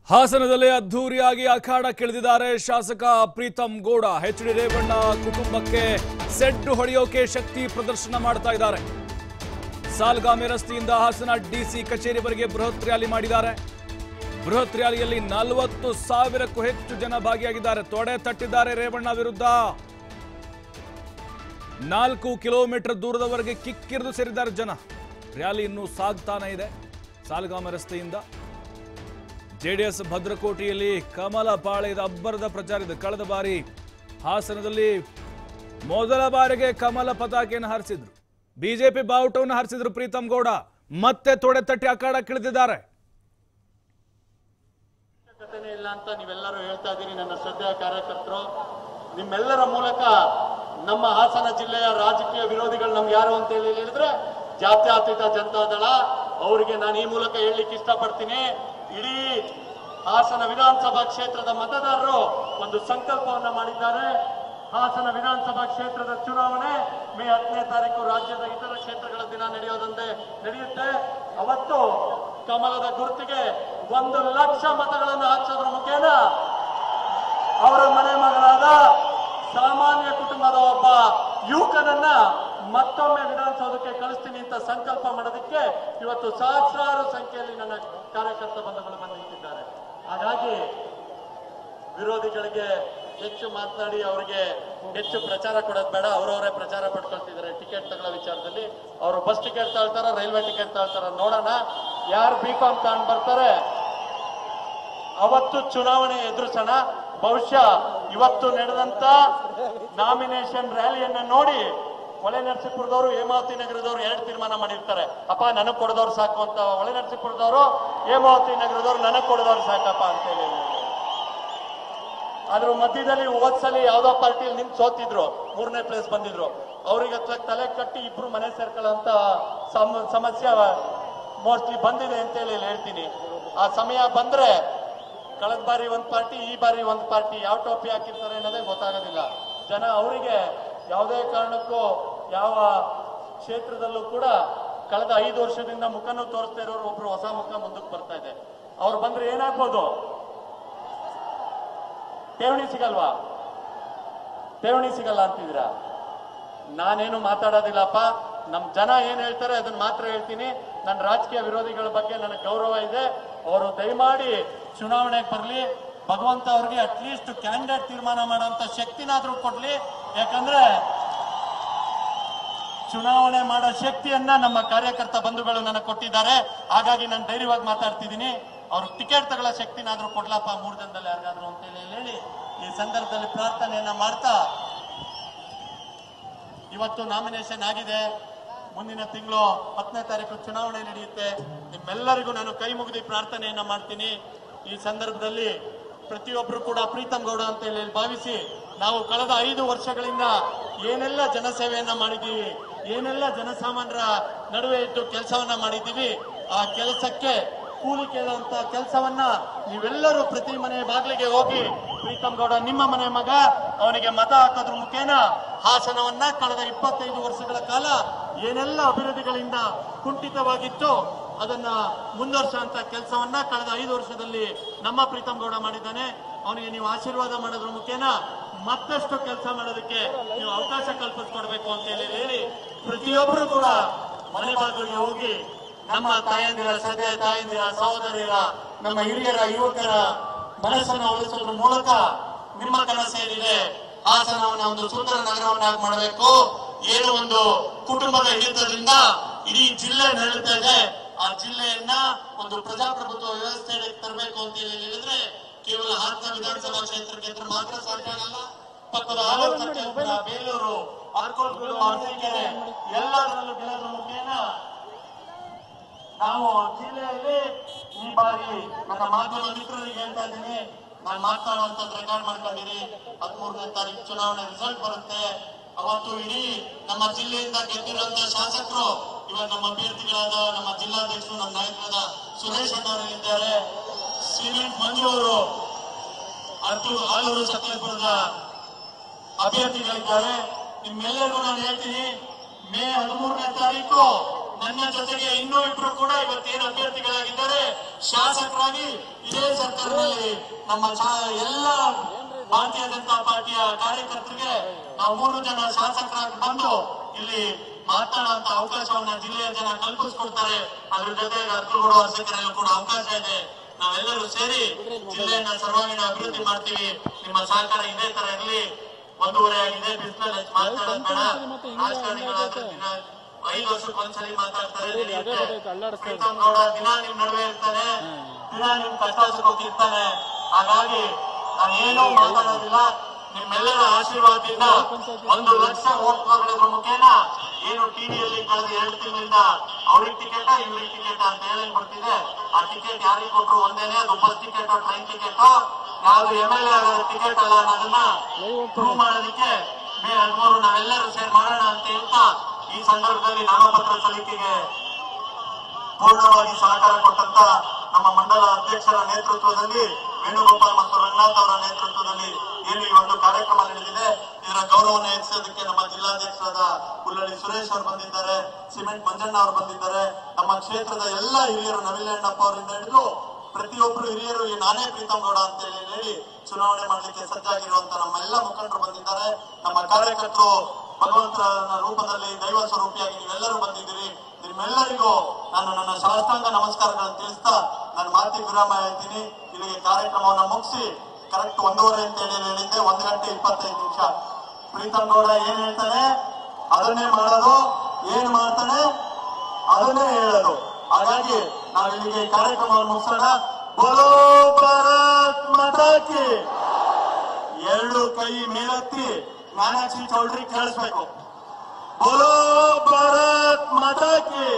ಹಾಸನದಲ್ಲಿ ಅದ್ಧೂರಿಯಾಗಿ ಅಖಾಡಕ್ಕಿಳಿದಿದ್ದಾರೆ ಶಾಸಕ ಪ್ರೀತಂ ಗೌಡ. ಎಚ್.ಡಿ. ರೇವಣ್ಣ ಕುಟುಂಬಕ್ಕೆ ಸೆಡ್ಡು ಹೊಡೆಯೋಕೆ ಶಕ್ತಿ ಪ್ರದರ್ಶನ ಮಾಡ್ತಾ ಇದ್ದಾರೆ. ಸಾಲ್ಗಾಮೆ ರಸ್ತೆಯಿಂದ ಹಾಸನ ಡಿಸಿ ಕಚೇರಿವರೆಗೆ ಬೃಹತ್ ರ್ಯಾಲಿ ಮಾಡಿದ್ದಾರೆ. ಬೃಹತ್ ರ್ಯಾಲಿಯಲ್ಲಿ 40,000ಕ್ಕೂ ಹೆಚ್ಚು ಜನ ಭಾಗಿಯಾಗಿದ್ದಾರೆ. ತೊಡೆ ತಟ್ಟಿದ್ದಾರೆ ರೇವಣ್ಣ ವಿರುದ್ಧ. 4 ಕಿಲೋಮೀಟರ್ ದೂರದವರೆಗೆ ಕಿಕ್ಕಿರಿದು ಸೇರಿದ್ದಾರೆ ಜನ. ರ್ಯಾಲಿ ಇನ್ನೂ ಸಾಗ್ತಾನೆ ಇದೆ. ಸಾಲ್ಗಾಮೆ ರಸ್ತೆಯಿಂದ ಜೆಡಿಎಸ್ ಭದ್ರಕೋಟೆಯಲ್ಲಿ ಕಮಲ ಪಾಳೆಯದ ಅಬ್ಬರದ ಪ್ರಚಾರ ಇದೆ. ಕಳೆದ ಬಾರಿ ಹಾಸನದಲ್ಲಿ ಮೊದಲ ಬಾರಿಗೆ ಕಮಲ ಪತಾಕೆಯನ್ನು ಹಾರಿಸಿದ್ರು. ಬಿಜೆಪಿ ಬಾವುಟವನ್ನು ಹಾರಿಸಿದ್ರು ಪ್ರೀತಂ ಗೌಡ. ಮತ್ತೆ ತೊಡೆ ತಟ್ಟಿ ಅಖಾಡಕ್ಕಿಳಿದಿದ್ದಾರೆ. ಇಲ್ಲ ಅಂತ ನೀವೆಲ್ಲರೂ ಹೇಳ್ತಾ ಇದ್ದೀರಿ. ನನ್ನ ಶ್ರದ್ಧೆಯ ಕಾರ್ಯಕರ್ತರು, ನಿಮ್ಮೆಲ್ಲರ ಮೂಲಕ ನಮ್ಮ ಹಾಸನ ಜಿಲ್ಲೆಯ ರಾಜಕೀಯ ವಿರೋಧಿಗಳು ನಮ್ಗೆ ಯಾರು ಅಂತ ಹೇಳಿದ್ರೆ ಜಾತ್ಯತೀತ ಜನತಾದಳ. ಅವರಿಗೆ ನಾನು ಈ ಮೂಲಕ ಹೇಳಲಿಕ್ಕೆ ಇಷ್ಟಪಡ್ತೀನಿ, ಇಡೀ ಹಾಸನ ವಿಧಾನಸಭಾ ಕ್ಷೇತ್ರದ ಮತದಾರರು ಒಂದು ಸಂಕಲ್ಪವನ್ನ ಮಾಡಿದ್ದಾರೆ. ಹಾಸನ ವಿಧಾನಸಭಾ ಕ್ಷೇತ್ರದ ಚುನಾವಣೆ ಮೇ 10ನೇ ತಾರೀಕು ರಾಜ್ಯದ ಇತರ ಕ್ಷೇತ್ರಗಳ ದಿನ ನಡೆಯುತ್ತೆ. ಅವತ್ತು ಕಮಲದ ಗುರುತಿಗೆ 1 ಲಕ್ಷ ಮತಗಳನ್ನು ಹಾಕಿಸೋದ್ರ ಮುಖೇನ ಅವರ ಮನೆ ಮಗಳಾದ ಸಾಮಾನ್ಯ ಕುಟುಂಬದ ಒಬ್ಬ ಯುವಕನನ್ನ ಮತ್ತೊಮ್ಮೆ ವಿಧಾನಸೌಧಕ್ಕೆ ಕಳಿಸ್ತೀನಿ ಅಂತ ಸಂಕಲ್ಪ ಮಾಡೋದಕ್ಕೆ ಇವತ್ತು ಸಹಸ್ರಾರು ಸಂಖ್ಯೆಯಲ್ಲಿ ನನ್ನ ಕಾರ್ಯಕರ್ತ ಬಂಧುಗಳು ಬಂದು ನಿಂತಿದ್ದಾರೆ. ಹಾಗಾಗಿ ವಿರೋಧಿಗಳಿಗೆ ಹೆಚ್ಚು ಮಾತನಾಡಿ ಅವರಿಗೆ ಹೆಚ್ಚು ಪ್ರಚಾರ ಕೊಡೋದು ಬೇಡ. ಅವರವರೇ ಪ್ರಚಾರ ಪಡ್ಕೊಳ್ತಿದ್ದಾರೆ. ಟಿಕೆಟ್ ತಗೊಳ್ಳೋ ವಿಚಾರದಲ್ಲಿ ಅವರು ಬಸ್ ಟಿಕೆಟ್ ತಗೊಳ್ತಾರ, ರೈಲ್ವೆ ಟಿಕೆಟ್ ತಗೊಳ್ತಾರ, ನೋಡೋಣ. ಯಾರು B.Com ತಗೊಂಡು ಬರ್ತಾರೆ ಅವತ್ತು ಚುನಾವಣೆ ಎದುರಿಸೋಣ. ಬಹುಶಃ ಇವತ್ತು ನಡೆದಂತ ನಾಮಿನೇಷನ್ ರ್ಯಾಲಿಯನ್ನ ನೋಡಿ ಹೊಳೆನರಸೀಪುರದವರು, ಹೇಮಾವತಿ ನಗರದವರು 2 ತೀರ್ಮಾನ ಮಾಡಿರ್ತಾರೆ. ಅಪ್ಪ ನನಗ್ ಕೊಡದವ್ರು ಸಾಕು ಅಂತ. ಹೊಳೆನರಸೀಪುರದವರು, ಹೇಮಾವತಿ ನಗರದವರು ನನಗ್ ಕೊಡದವ್ರು ಸಾಕಪ್ಪ ಅಂತ ಹೇಳಿ. ಅದ್ರ ಮಧ್ಯದಲ್ಲಿ ಹೋದ್ಸಲಿ ಯಾವ್ದೋ ಪಾರ್ಟಿಯಲ್ಲಿ ನಿಂತು ಸೋತಿದ್ರು, 3ನೇ ಪ್ಲೇಸ್ ಬಂದಿದ್ರು. ಅವ್ರಿಗೆ ತಲೆ ಕಟ್ಟಿ ಇಬ್ರು ಮನೆ ಸೇರ್ಕೊಳ್ಳೋಂತ ಸಮಸ್ಯೆ ಮೋಸ್ಟ್ಲಿ ಬಂದಿದೆ ಅಂತ ಹೇಳಿ ಹೇಳ್ತೀನಿ. ಆ ಸಮಯ ಬಂದ್ರೆ ಕಳೆದ ಬಾರಿ ಒಂದು ಪಾರ್ಟಿ, ಈ ಬಾರಿ ಒಂದು ಪಾರ್ಟಿ, ಯಾವ ಟೋಪಿ ಹಾಕಿರ್ತಾರೆ ಅನ್ನೋದೇ ಗೊತ್ತಾಗೋದಿಲ್ಲ. ಜನ ಅವರಿಗೆ ಯಾವುದೇ ಕಾರಣಕ್ಕೂ ಯಾವ ಕ್ಷೇತ್ರದಲ್ಲೂ ಕೂಡ ಕಳೆದ 5 ವರ್ಷದಿಂದ ಮುಖನೂ ತೋರಿಸ್ತಾ ಇರೋರು ಒಬ್ರು ಹೊಸ ಮುಖ ಮುಂದಕ್ಕೆ ಬರ್ತಾ ಇದೆ. ಅವ್ರು ಬಂದ್ರೆ ಏನಾಗ್ಬೋದು? ಠೇವಣಿ ಸಿಗಲ್ವಾ? ಠೇವಣಿ ಸಿಗಲ್ಲ ಅಂತಿದ್ದೀರಾ? ನಾನೇನು ಮಾತಾಡೋದಿಲ್ಲಪ್ಪ. ನಮ್ ಜನ ಏನ್ ಹೇಳ್ತಾರೆ ಅದನ್ನ ಮಾತ್ರ ಹೇಳ್ತೀನಿ. ನನ್ನ ರಾಜಕೀಯ ವಿರೋಧಿಗಳ ಬಗ್ಗೆ ನನಗೆ ಗೌರವ ಇದೆ. ಅವರು ದಯಮಾಡಿ ಚುನಾವಣೆಗೆ ಬರಲಿ. ಭಗವಂತ ಅವ್ರಿಗೆ ಅಟ್ಲೀಸ್ಟ್ ಕ್ಯಾಂಡಿಡೇಟ್ ತೀರ್ಮಾನ ಮಾಡೋಂಥ ಶಕ್ತಿನಾದ್ರೂ ಕೊಡ್ಲಿ. ಯಾಕಂದ್ರೆ ಚುನಾವಣೆ ಮಾಡೋ ಶಕ್ತಿಯನ್ನ ನಮ್ಮ ಕಾರ್ಯಕರ್ತ ಬಂಧುಗಳು ನನಗೆ ಕೊಟ್ಟಿದ್ದಾರೆ. ಹಾಗಾಗಿ ನಾನು ಧೈರ್ಯವಾಗಿ ಮಾತಾಡ್ತಿದ್ದೀನಿ. ಅವ್ರಿಗೆ ಟಿಕೆಟ್ ತಗೊಳ್ಳೋ ಶಕ್ತಿನಾದ್ರೂ ಕೊಡ್ಲಪ್ಪ 3 ದಿನದಲ್ಲಿ ಯಾರಿಗಾದ್ರು ಅಂತ ಹೇಳಿ ಈ ಸಂದರ್ಭದಲ್ಲಿ ಪ್ರಾರ್ಥನೆಯನ್ನ ಮಾಡ್ತಾ, ಇವತ್ತು ನಾಮಿನೇಷನ್ ಆಗಿದೆ. ಮುಂದಿನ ತಿಂಗಳು 10ನೇ ತಾರೀಕು ಚುನಾವಣೆ ನಡೆಯುತ್ತೆ. ನಿಮ್ಮೆಲ್ಲರಿಗೂ ನಾನು ಕೈ ಮುಗಿದು ಪ್ರಾರ್ಥನೆಯನ್ನ ಮಾಡ್ತೀನಿ. ಈ ಸಂದರ್ಭದಲ್ಲಿ ಪ್ರತಿಯೊಬ್ಬರು ಕೂಡ ಪ್ರೀತಂ ಗೌಡ ಅಂತ ಹೇಳಿ ಭಾವಿಸಿ, ನಾವು ಕಳೆದ 5 ವರ್ಷಗಳಿಂದ ಏನೆಲ್ಲ ಜನಸೇವೆಯನ್ನ ಮಾಡಿದ್ದೀವಿ, ಏನೆಲ್ಲ ಜನಸಾಮಾನ್ಯರ ನಡುವೆ ಇದ್ದು ಕೆಲಸವನ್ನ ಮಾಡಿದ್ದೀವಿ, ಆ ಕೆಲಸಕ್ಕೆ ಕೂಲಿ ಕೇಳುವಂತ ಕೆಲಸವನ್ನ ನೀವೆಲ್ಲರೂ ಪ್ರತಿ ಮನೆ ಬಾಗಿಲಿಗೆ ಹೋಗಿ ಪ್ರೀತಂ ಗೌಡ ನಿಮ್ಮ ಮನೆ ಮಗ, ಅವನಿಗೆ ಮತ ಹಾಕೋದ್ರ ಮುಖೇನ ಹಾಸನವನ್ನ ಕಳೆದ 25 ವರ್ಷಗಳ ಕಾಲ ಏನೆಲ್ಲ ಅಭಿವೃದ್ಧಿಗಳಿಂದ ಕುಂಠಿತವಾಗಿತ್ತು ಅದನ್ನ ಮುಂದುವರಿಸುವಂತ ಕೆಲಸವನ್ನ ಕಳೆದ 5 ವರ್ಷದಲ್ಲಿ ನಮ್ಮ ಪ್ರೀತಂ ಗೌಡ ಮಾಡಿದ್ದಾನೆ. ಅವನಿಗೆ ನೀವು ಆಶೀರ್ವಾದ ಮಾಡೋದ್ರ ಮುಖೇನ ಮತ್ತಷ್ಟು ಕೆಲಸ ಮಾಡೋದಕ್ಕೆ ನೀವು ಅವಕಾಶ ಕಲ್ಪಿಸ್ಕೊಡ್ಬೇಕು ಅಂತ ಹೇಳಿ ಪ್ರತಿಯೊಬ್ಬರು ಕೂಡ ಮನೆ ಬಾಗಿಲಿಗೆ ಹೋಗಿ ನಮ್ಮ ತಾಯಂದಿರ, ಸದ್ಯ ತಾಯಂದಿರ, ಸಹೋದರಿಯರ, ನಮ್ಮ ಹಿರಿಯರ, ಯುವಕರ ಮನಸ್ಸನ್ನು ಉಳಿಸೋದ್ರ ಮೂಲಕ ನಿಮ್ಮ ಕನಸೇನಿದೆ ಹಾಸನವನ್ನ ಒಂದು ಸುಂದರ ನಗರವನ್ನಾಗಿ ಮಾಡಬೇಕು. ಏನು ಒಂದು ಕುಟುಂಬದ ಹಿಡಿತದಿಂದ ಇಡೀ ಜಿಲ್ಲೆ ನಡೀತಾ ಇದೆ. ಆ ಜಿಲ್ಲೆಯನ್ನ ಒಂದು ಪ್ರಜಾಪ್ರಭುತ್ವ ವ್ಯವಸ್ಥೆಗೆ ತರಬೇಕು ಅಂತ ಹೇಳಿದ್ರೆ ಕೇವಲ ಹಾಸನ ವಿಧಾನಸಭಾ ಕ್ಷೇತ್ರಕ್ಕೆ ಮಾತ್ರ ಸಾಧ್ಯ ಆಗಲ್ಲ. ಪಕ್ಕದ ಆಲೂರು, ಬೇಲೂರು, ಅರ್ಕೋಟ್ಗಳು, ಅರಸೀಕೆರೆ ಎಲ್ಲದರಲ್ಲೂ ಗೆಲ್ಲೋದ್ರ ಮುಖೇನ ನಾವು ಜಿಲ್ಲೆಯಲ್ಲಿ ಈ ಬಾರಿ ನನ್ನ ಮಾಧ್ಯಮ ಮಿತ್ರರಿಗೆ ಹೇಳ್ತಾ ಇದ್ದೀನಿ, ನಾನು ಮಾತನಾಡುವಂತ ರೆಕಾರ್ಡ್ ಮಾಡ್ಕೊಂಡಿರಿ. 13ನೇ ತಾರೀಕು ಚುನಾವಣೆ ರಿಸಲ್ಟ್ ಬರುತ್ತೆ. ಅವತ್ತು ಇಡೀ ನಮ್ಮ ಜಿಲ್ಲೆಯಿಂದ ಗೆದ್ದಿರುವಂತಹ ಶಾಸಕರು ಇವಾಗ ನಮ್ಮ ಅಭ್ಯರ್ಥಿಗಳಾದ ನಮ್ಮ ಜಿಲ್ಲಾಧ್ಯಕ್ಷರು, ನಮ್ಮ ನಾಯಕರಾದ ಸುರೇಶ್ ಅಣ್ಣವರಿದ್ದಾರೆ, ಸಿಮೆಂಟ್ ಮಂಜು ಅವರು, ಆಲೂರು ಸಕಲೇಪುರದ ಅಭ್ಯರ್ಥಿಗಳಿದ್ದಾರೆ. ನಿಮ್ಮೆಲ್ಲರಿಗೂ ನಾನು ಹೇಳ್ತೀನಿ, ಮೇ 13ನೇ ತಾರೀಕು ನನ್ನ ಜೊತೆಗೆ ಇನ್ನೂ ಇಬ್ರು ಕೂಡ ಇವತ್ತೇನು ಅಭ್ಯರ್ಥಿಗಳಾಗಿದ್ದಾರೆ ಶಾಸಕರಾಗಿ ಇದೇ ಸರ್ಕಾರದಲ್ಲಿ ನಮ್ಮ ಎಲ್ಲ ಭಾರತೀಯ ಜನತಾ ಪಾರ್ಟಿಯ ಕಾರ್ಯಕರ್ತರಿಗೆ ನಾವು 3 ಜನ ಶಾಸಕರಾಗಿ ಬಂದು ಇಲ್ಲಿ ಮಾತನಾಡುವಂತ ಅವಕಾಶವನ್ನ ಜಿಲ್ಲೆಯ ಜನ ಕಲ್ಪಿಸ್ಕೊಡ್ತಾರೆ. ಅದ್ರ ಜೊತೆಗೆ ಅರ್ಕಲಗೂಡು ಅರಸೀಕೆರೆಯಲ್ಲೂ ಕೂಡ ಅವಕಾಶ ಇದೆ. ನಾವೆಲ್ಲರೂ ಸೇರಿ ಜಿಲ್ಲೆಯನ್ನ ಸರ್ವಾಂಗೀಣ ಅಭಿವೃದ್ಧಿ ಮಾಡ್ತೀವಿ. ನಿಮ್ಮ ಸಹಕಾರ ಇದೇ ತರ ಇರಲಿ. 1.5 ಆಗಿದೆ, ಬಿಸಿಲಲ್ಲಿ ಮಾತಾಡೋದು ಬೇಡ. ರಾಜಕಾರಣಿಗಳಾದ್ರೆ ದಿನ 5 ವರ್ಷಕ್ಕೆ ಒಂದ್ಸಲಿ ಮಾತಾಡ್ತಾರೆ. ಪ್ರೀತಮ್ ಗೌಡ ದಿನ ನಿಮ್ ನಡುವೆ ಇರ್ತಾನೆ, ದಿನ ನಿಮ್ ಕಷ್ಟ ಸುಖೋಗಿರ್ತಾನೆ. ಹಾಗಾಗಿ ನಾನೇನು ಮಾತಾಡೋದಿಲ್ಲ. ನಿಮ್ಮೆಲ್ಲರ ಆಶೀರ್ವಾದದಿಂದ 1 ಲಕ್ಷ ವೋಟ್ ತಗೊಳ್ಳೋದ್ರ ಮುಖೇನ ಏನು ಟಿವಿಯಲ್ಲಿ ಕಳೆದ 2 ತಿಂಗಳಿಂದ ಅವ್ರಿಗೆ ಟಿಕೆಟ್ ಇವ್ರಿಗೆ ಟಿಕೆಟ್ ಅಂತ ಹೇಳಿ ಬರ್ತಿದೆ. ಆ ಟಿಕೆಟ್ ಯಾರಿಗೆ ಕೊಟ್ಟರು ಒಂದೇನೆ, ಅದು ಬಸ್ ಟಿಕೆಟ್ ಟ್ರೈನ್ ಟಿಕೆಟ್, ಯಾವ್ದು MLA ಆಗೋದ ಟಿಕೆಟ್ ಅಲ್ಲ ಅನ್ನೋದನ್ನ ಪ್ರೂವ್ ಮಾಡೋದಕ್ಕೆ ಮೇ 13 ನಾವೆಲ್ಲರೂ ಸೇರಿ ಮಾಡೋಣ ಅಂತ ಹೇಳ್ತಾ ಈ ಸಂದರ್ಭದಲ್ಲಿ ನಾಮಪತ್ರ ಸಲ್ಲಿಕೆಗೆ ಪೂರ್ಣವಾಗಿ ಸಹಕಾರ ಕೊಟ್ಟಂತ ನಮ್ಮ ಮಂಡಲ ಅಧ್ಯಕ್ಷರ ನೇತೃತ್ವದಲ್ಲಿ ವೇಣುಗೋಪಾಲ್ ಮತ್ತು ರಂಗನಾಥ್ ಅವರ ನೇತೃತ್ವದಲ್ಲಿ ಏನು ಈ ಒಂದು ಕಾರ್ಯಕ್ರಮ ನಡೆದಿದೆ, ಇದರ ಗೌರವವನ್ನು ಹೆಚ್ಚಿಸೋದಕ್ಕೆ ನಮ್ಮ ಜಿಲ್ಲಾಧ್ಯಕ್ಷರಾದ ಹುಲ್ಲಳ್ಳಿ ಸುರೇಶ್ ಅವರು ಬಂದಿದ್ದಾರೆ, ಸಿಮೆಂಟ್ ಮಂಜಣ್ಣ ಅವರು ಬಂದಿದ್ದಾರೆ. ನಮ್ಮ ಕ್ಷೇತ್ರದ ಎಲ್ಲ ಹಿರಿಯರು ನವಿಲಣ್ಣಪ್ಪ ಅವರಿಂದ ಹಿಡಿದು ಪ್ರತಿಯೊಬ್ಬರು ಹಿರಿಯರು ನಾನೇ ಪ್ರೀತಮ್ ಗೌಡ ಅಂತ ಹೇಳಿ ಚುನಾವಣೆ ಮಾಡಲಿಕ್ಕೆ ಸಜ್ಜಾಗಿರುವಂತ ನಮ್ಮೆಲ್ಲ ಮುಖಂಡರು ಬಂದಿದ್ದಾರೆ. ನಮ್ಮ ಕಾರ್ಯಕರ್ತರು ಭಗವಂತನ ರೂಪದಲ್ಲಿ ದೈವ ಸ್ವರೂಪಿಯಾಗಿ ನೀವೆಲ್ಲರೂ ಬಂದಿದ್ದೀರಿ. ನಿಮ್ಮೆಲ್ಲರಿಗೂ ನಾನು ನನ್ನ ಶಾಸ್ತ್ರಾಂಗ ನಮಸ್ಕಾರಗಳನ್ನು ತಿಳಿಸ್ತಾ ನನ್ನ ಮಾತಿಗೆ ವಿರಾಮ ಹೇಳ್ತೀನಿ. ಇಲ್ಲಿಗೆ ಕಾರ್ಯಕ್ರಮವನ್ನು ಮುಗಿಸಿ ಕರೆಕ್ಟ್ 1:30 ಅಂತ ಹೇಳಿದ್ದೆ. 1 ಗಂಟೆ 25 ನಿಮಿಷ. ಪ್ರೀತಮ್ ಗೌಡ ಏನ್ ಹೇಳ್ತಾನೆ ಅದನ್ನೇ ಮಾಡೋದು, ಏನ್ ಮಾಡ್ತಾನೆ ಅದನ್ನೇ ಹೇಳೋದು. ಹಾಗಾಗಿ ನಾವು ಇಲ್ಲಿಗೆ ಕಾರ್ಯಕ್ರಮವನ್ನು ಮುಗಿಸೋಣ. ಬೋಲೋ ಭಾರತ್ ಮಾತಾ ಕಿ. 2 ಕೈ ಮೇಲೆತ್ತಿ ಮೀನಾಕ್ಷಿ ಚೌಧರಿ ಕೇಳಿಸ್ಬೇಕು. ಬೋಲೋ ಭಾರತ್ ಮಾತಾ ಕಿ.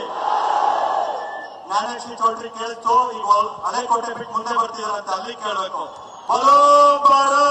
ಮೀನಾಕ್ಷಿ ಚೌಧರಿ ಕೇಳಿಸ್ತು. ಈಗ ಹಳೆ ಕೋಟೆ ಬಿಟ್ಟು ಮುಂದೆ ಬರ್ತಿದಾರಂತೆ, ಅಲ್ಲಿ ಕೇಳಬೇಕು. ಬೋಲೋ ಭಾರತ್